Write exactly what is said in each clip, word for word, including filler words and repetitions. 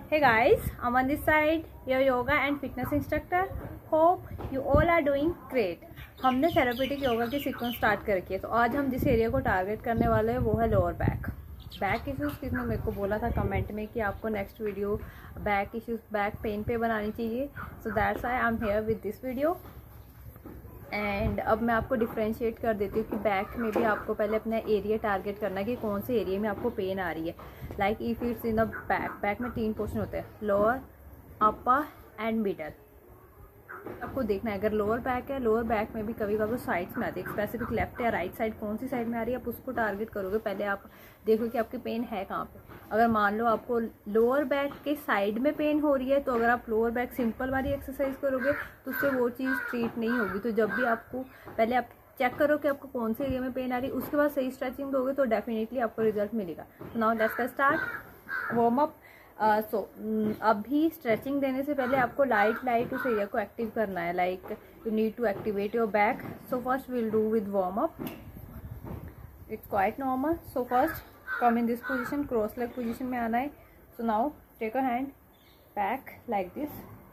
Hey guys, I'm on this side, your yoga and fitness instructor. Hope you all are doing great. हमने therapeutic yoga की sequence start कर रखी है। तो आज हम जिस एरिया को टारगेट करने वाले हैं वो है लोअर बैक। बैक इश्यूज़ किसने मेरे को बोला था कमेंट में कि आपको next video back issues back pain पे बनानी चाहिए। So that's I I am here with this video. And अब मैं आपको डिफ्रेंशिएट कर देती हूँ कि बैक में भी आपको पहले अपना एरिया टारगेट करना है कि कौन से एरिया में आपको पेन आ रही है। Like if it's in the back, back में तीन पोर्शन होते हैं, लोअर, अपर एंड मिडल। आपको देखना है अगर लोअर बैक है, लोअर बैक में भी कभी कभी साइड्स में आती है, स्पेसिफिक लेफ्ट या राइट साइड कौन सी साइड में आ रही है आप उसको टारगेट करोगे। पहले आप देखो कि आपकी पेन है कहाँ पे। अगर मान लो आपको लोअर बैक के साइड में पेन हो रही है तो अगर आप लोअर बैक सिंपल वाली एक्सरसाइज करोगे तो उससे वो चीज़ ट्रीट नहीं होगी। तो जब भी आपको पहले आप चेक करो कि आपको कौन से एरिया में पेन आ रही है, उसके बाद सही स्ट्रेचिंग दोगे तो डेफिनेटली आपको रिजल्ट मिलेगा। तो now let's get start warm up. So अभी स्ट्रेचिंग देने से पहले आपको लाइट लाइट उस एरिया को एक्टिव करना है। Like you need to activate your back. So first will do with warm up. It's quite normal. So first come in this position, cross leg position में आना है। So now take a hand back like this,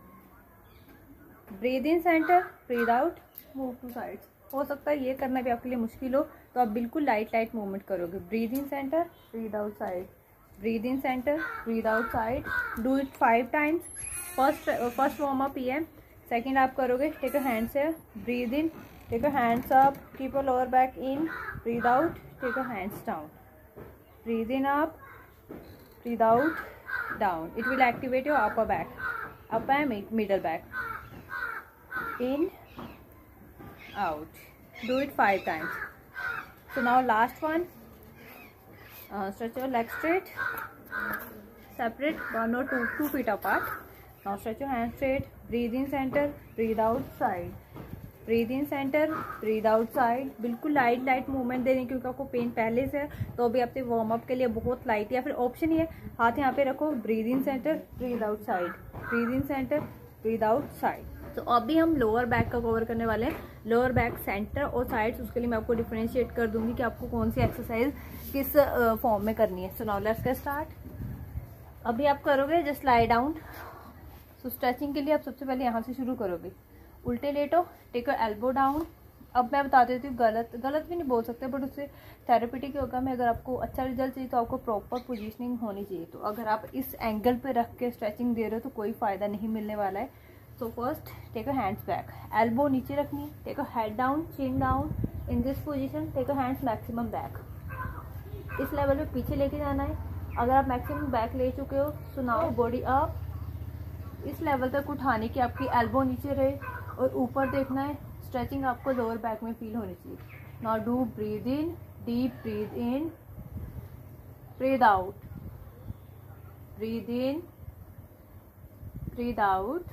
breathe in centre, breathe out, move to sides. हो सकता है ये करना भी आपके लिए मुश्किल हो तो आप बिल्कुल लाइट लाइट मूवमेंट करोगे। Breathe in centre, breathe out side, breathe in centre, breathe out side. Do it five times. First first warm up ये है। सेकेंड आप करोगे, टेक अ हैंड्स से, breathe in, take a hands up, keep a lower back in, breathe out, take a hands down, breathe in up, breathe out, down. It will activate your upper back, upper and middle back, in, out. Do it five times. So now last one, uh, stretch your legs straight, separate one or two two feet apart. Now stretch your hands straight, breathe in center, breathe out side, breathe in center, breathe out side। बिल्कुल light light movement देनी क्योंकि आपको pen पहले से है तो अभी आपके वार्म अप के लिए बहुत लाइट, या फिर ऑप्शन ही है हाथ यहाँ पे रखो, breathe in centre, breathe out side, breathe in centre, breathe out side. तो अभी हम लोअर बैक का कवर करने वाले हैं, लोअर बैक सेंटर और साइड्स। उसके लिए मैं आपको डिफरेंशिएट कर दूंगी कि आपको कौन सी एक्सरसाइज किस फॉर्म में करनी है। So now let's get start. अभी आप करोगे just lie down. So stretching के लिए आप सबसे पहले यहाँ से शुरू करोगे, उल्टे लेटो, टेक योर एल्बो डाउन। अब मैं बता देती हूँ, गलत गलत भी नहीं बोल सकते बट उससे थेरेपेटिक योगा में अगर आपको अच्छा रिजल्ट चाहिए तो आपको प्रॉपर पोजिशनिंग होनी चाहिए। तो अगर आप इस एंगल पे रख के स्ट्रेचिंग दे रहे हो तो कोई फ़ायदा नहीं मिलने वाला है। So first take a hands back, elbow नीचे रखनी है, take a head down, chin down. In this position take a hands maximum back. इस लेवल पे पीछे लेके जाना है। अगर आप मैक्सिमम बैक ले चुके हो सो नाउ बॉडी अप, इस लेवल तक उठाने की आपकी एल्बो नीचे रहे और ऊपर देखना है। स्ट्रेचिंग आपको लोअर बैक में फील होनी चाहिए। Now do breathe in, deep breathe in, breathe out, breathe in, breathe out,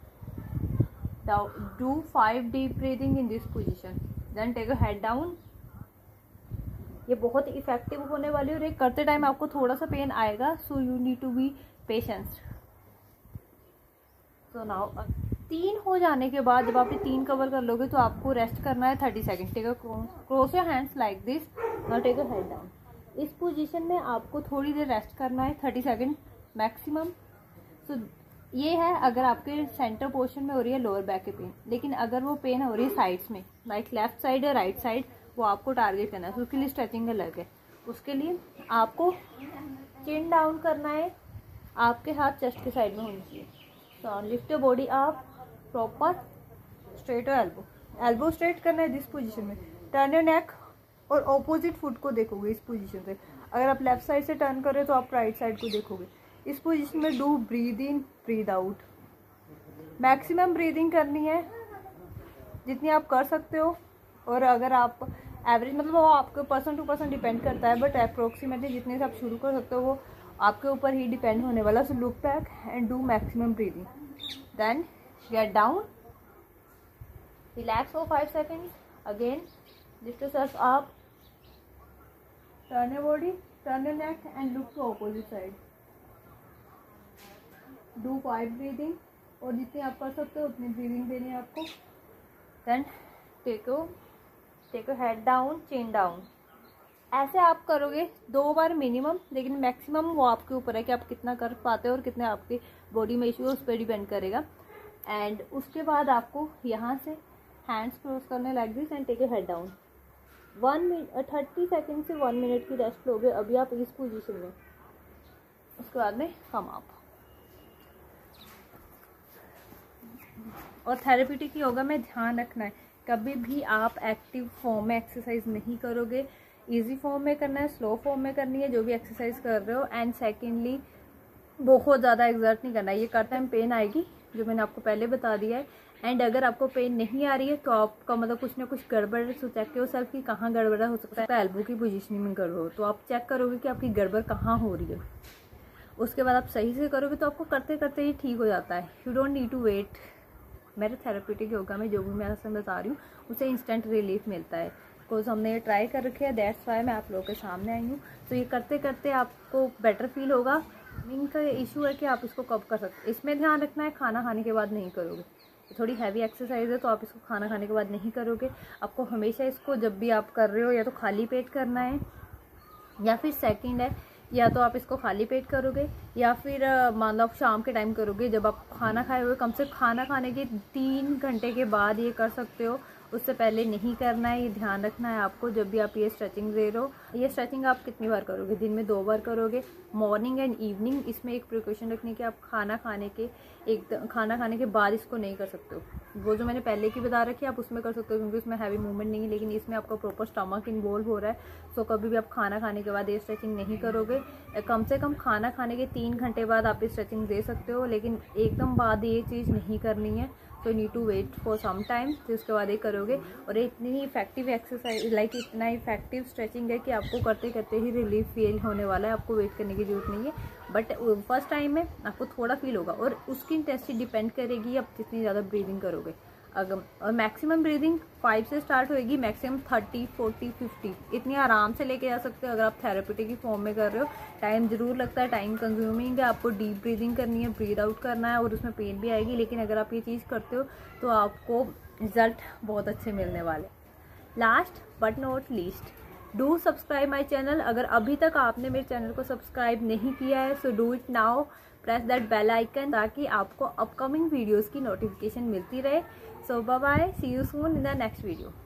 do five deep breathing in this position, then take a head down। ये बहुत इफेक्टिव होने वाली है और ये करते टाइम आपको थोड़ा सा पेन आएगा, so you need to be patience. So now तीन हो जाने के बाद जब आप ये तीन कवर कर लोगे तो आपको रेस्ट करना है thirty second. Take a cross your hands like this, now take a head down. इस पोजीशन में आपको थोड़ी देर रेस्ट करना है, थर्टी सेकेंड मैक्सिमम। सो ये है अगर आपके सेंटर पोर्शन में हो रही है लोअर बैक की पेन, लेकिन अगर वो पेन हो रही है साइड्स में, लाइक लेफ्ट साइड या राइट साइड, वो आपको टारगेट करना है। तो उसके लिए स्ट्रेचिंग अलग है। उसके लिए आपको चिन डाउन करना है, आपके हाथ चेस्ट के साइड में होनी चाहिए। So lift your body up, proper straight और एल्बो, एल्बो स्ट्रेट करना है दिस पोजीशन में। टर्न योर नेक और ऑपोजिट फुट को देखोगे इस पोजीशन से। अगर आप लेफ्ट साइड से टर्न कर रहे हो तो आप राइट साइड को देखोगे। इस पोजीशन में do breathe in, breathe out. Maximum breathing करनी है जितनी आप कर सकते हो, और अगर आप एवरेज, मतलब वो आपके पर्सन टू पर्सन डिपेंड करता है, बट अप्रोक्सीमेटली जितने से आप शुरू कर सकते हो वो आपके ऊपर ही डिपेंड होने वाला। So look back and do maximum breathing, then get down, relax for five seconds, again lift yourself up, turn your body, turn your neck and look to opposite side. Do five breathing, और जितनी आप कर सकते हो उतनी breathing देनी है आपको। Then take take a head down, chin down, ऐसे आप करोगे दो बार मिनिमम, लेकिन मैक्सिमम वो आपके ऊपर है कि आप कितना कर पाते हो और कितने आपकी बॉडी में इशू है, उस पर डिपेंड करेगा। एंड उसके बाद आपको यहाँ से हैंड्स क्लोज करने like this and take a head down. One minute thirty second से वन मिनट की रेस्ट लोगे अभी आप इस पोजीशन में। उसके बाद में कम अप। और थेरेप्यूटिक योगा में ध्यान रखना है कभी भी आप एक्टिव फॉर्म में एक्सरसाइज नहीं करोगे, इजी फॉर्म में करना है, स्लो फॉर्म में करनी है जो भी एक्सरसाइज कर रहे हो। एंड सेकेंडली बहुत ज़्यादा एक्सर्ट नहीं करना है, ये करते टाइम पेन आएगी जो मैंने आपको पहले बता दिया है। एंड अगर आपको पेन नहीं आ रही है तो आपका मतलब कुछ ना कुछ गड़बड़ है, तो चेक करो सेल्फ कि कहाँ गड़बड़ हो सकता है। एल्बो की पोजीशनिंग में करो तो आप चेक करोगे कि आपकी गड़बड़ कहाँ हो रही है। उसके बाद आप सही से करोगे तो आपको करते करते ही ठीक हो जाता है। You don't need to wait. मेरे थेरेप्यूटिक योगा में जो भी मैं आपसे बता रही हूँ उसे इंस्टेंट रिलीफ मिलता है, बिकॉज हमने ये ट्राई कर रखे है, दैट्स वाई मैं आप लोगों के सामने आई हूँ। तो ये करते करते आपको बेटर फील होगा। इनका इशू है कि आप इसको कब कर सकते, इसमें ध्यान रखना है खाना खाने के बाद नहीं करोगे। थोड़ी हैवी एक्सरसाइज है तो आप इसको खाना खाने के बाद नहीं करोगे। आपको हमेशा इसको जब भी आप कर रहे हो या तो खाली पेट करना है, या फिर सेकंड है या तो आप इसको खाली पेट करोगे, या फिर मान लो आप शाम के टाइम करोगे जब आप खाना खाए हुए। कम से खाना खाने के तीन घंटे के बाद ये कर सकते हो, उससे पहले नहीं करना है। ये ध्यान रखना है आपको जब भी आप ये स्ट्रेचिंग दे रहे हो। ये स्ट्रेचिंग आप कितनी बार करोगे? दिन में दो बार करोगे, मॉर्निंग एंड इवनिंग। इसमें एक प्रिकॉशन रखनी है कि आप खाना खाने के एक खाना खाने के बाद इसको नहीं कर सकते हो। वो जो मैंने पहले की बता रखी है आप उसमें कर सकते हो क्योंकि उसमें हैवी मूवमेंट नहीं है, लेकिन इसमें आपका प्रॉपर स्टमक इन्वॉल्व हो रहा है। सो कभी भी आप खाना खाने के बाद ये स्ट्रेचिंग नहीं करोगे। कम से कम खाना खाने के तीन घंटे बाद आप ये स्ट्रेचिंग दे सकते हो, लेकिन एकदम बाद ये चीज़ नहीं करनी है। तो need to wait for some time, तो उसके बाद ये करोगे। और ये इतनी ही इफेक्टिव एक्सरसाइज लाइक इतना इफेक्टिव स्ट्रेचिंग है कि आपको करते करते ही रिलीफ फील होने वाला है। आपको वेट करने की जरूरत नहीं है, बट फर्स्ट टाइम में आपको थोड़ा फील होगा। और उसकी इंटेंसिटी डिपेंड करेगी आप जितनी ज़्यादा ब्रीदिंग करोगे। अगर और मैक्सिमम ब्रीदिंग फाइव से स्टार्ट होएगी, मैक्सिमम थर्टी फोर्टी फिफ्टी इतनी आराम से लेके जा सकते हो अगर आप थेरेप्यूटिक की फॉर्म में कर रहे हो। टाइम जरूर लगता है, टाइम कंज्यूमिंग है, आपको डीप ब्रीदिंग करनी है, ब्रीद आउट करना है और उसमें पेन भी आएगी। लेकिन अगर आप ये चीज़ करते हो तो आपको रिजल्ट बहुत अच्छे मिलने वाले। Last but not least, do subscribe my channel. अगर अभी तक आपने मेरे चैनल को सब्सक्राइब नहीं किया है so do it now, press that bell icon ताकि आपको अपकमिंग वीडियोस की नोटिफिकेशन मिलती रहे। So bye bye, see you soon in the next video.